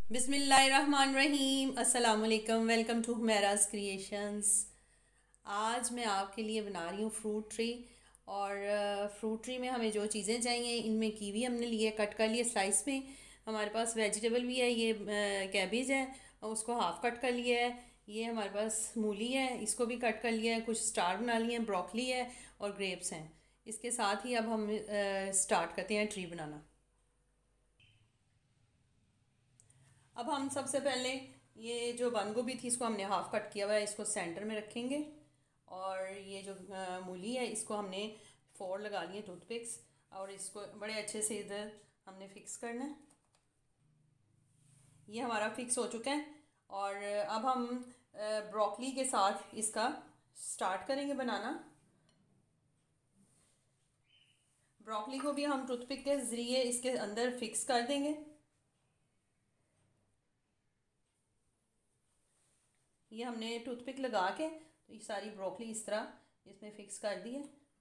बिस्मिल्लाहिर्रहमानिर्रहीम। अस्सलाम वालेकुम। Welcome to Humaira's creations. आज मैं आपके लिए बना रही हूँ फ्रूट ट्री। और फ्रूट ट्री में हमें जो चीज़ें चाहिए, इनमें कीवी हमने लिए कट कर लिए स्लाइस में। हमारे पास वेजिटेबल भी है, ये कैबेज है, उसको हाफ़ कट कर लिया है। ये हमारे पास मूली है, इसको भी कट कर लिया है। कुछ स्टार बना लिए हैं, ब्रोकली है और ग्रेप्स हैं। इसके साथ ही अब हम स्टार्ट करते हैं ट्री बनाना। अब हम सबसे पहले ये जो बंद गोभी थी, इसको हमने हाफ कट किया हुआ है, इसको सेंटर में रखेंगे। और ये जो मूली है, इसको हमने फोर लगा लिए टूथपिक्स, और इसको बड़े अच्छे से इधर हमने फिक्स करना है। ये हमारा फिक्स हो चुका है। और अब हम ब्रोकली के साथ इसका स्टार्ट करेंगे बनाना। ब्रोकली को भी हम टूथपिक के ज़रिए इसके अंदर फिक्स कर देंगे। ये हमने टूथपिक लगा के तो ये सारी ब्रोकली इस तरह इसमें फिक्स कर दी है।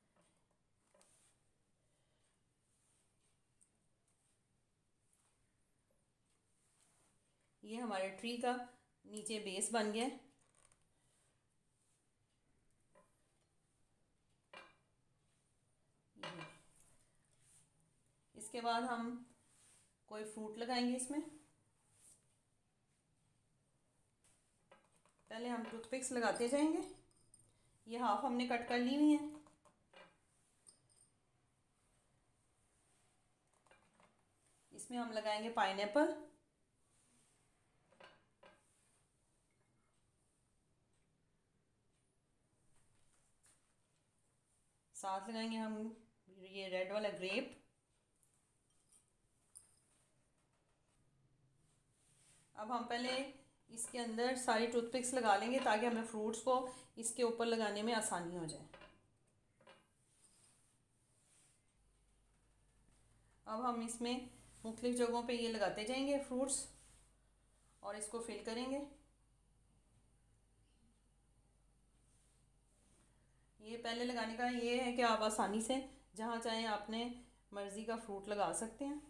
ये हमारे ट्री का नीचे बेस बन गया है। इसके बाद हम कोई फ्रूट लगाएंगे इसमें। पहले हम टूथपिक्स लगाते जाएंगे। ये हाफ हमने कट कर ली हुई है। इसमें हम लगाएंगे पाइनएप्पल, साथ लगाएंगे हम ये रेड वाला ग्रेप। अब हम पहले इसके अंदर सारी टूथपिक्स लगा लेंगे ताकि हमें फ्रूट्स को इसके ऊपर लगाने में आसानी हो जाए। अब हम इसमें मुख्तलिफ जगहों पे ये लगाते जाएंगे फ्रूट्स और इसको फिल करेंगे। ये पहले लगाने का ये है कि आप आसानी से जहाँ चाहें अपने मर्ज़ी का फ्रूट लगा सकते हैं।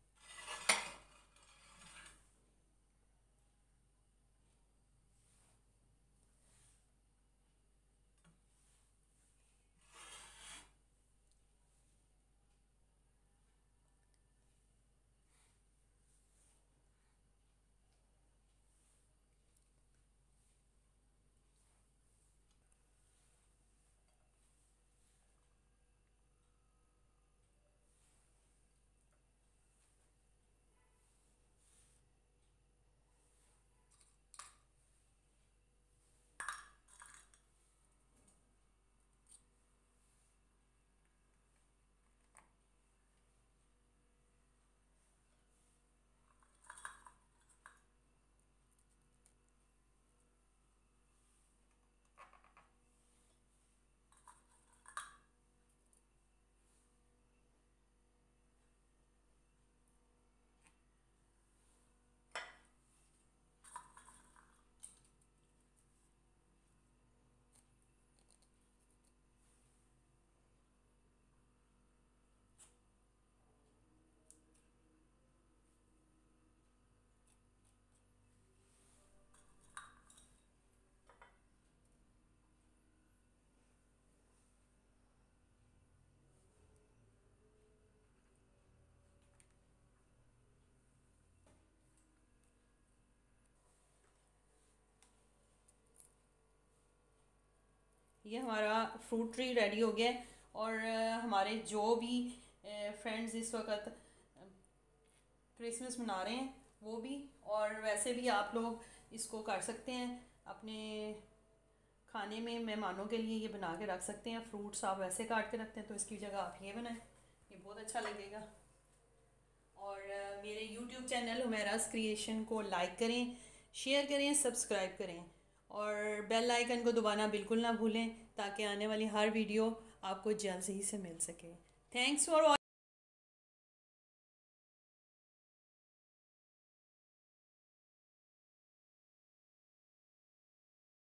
ये हमारा फ्रूट ट्री रेडी हो गया है। और हमारे जो भी फ्रेंड्स इस वक्त क्रिसमस मना रहे हैं वो भी, और वैसे भी आप लोग इसको कर सकते हैं अपने खाने में। मेहमानों के लिए ये बना के रख सकते हैं। फ्रूट्स आप वैसे काट के रखते हैं तो इसकी जगह आप ये बनाएं, ये बहुत अच्छा लगेगा। और मेरे यूट्यूब चैनल हुमैरास क्रिएशन को लाइक करें, शेयर करें, सब्सक्राइब करें और बेल आइकन को दबाना बिल्कुल ना भूलें ताकि आने वाली हर वीडियो आपको जल्द ही से मिल सके। Thanks for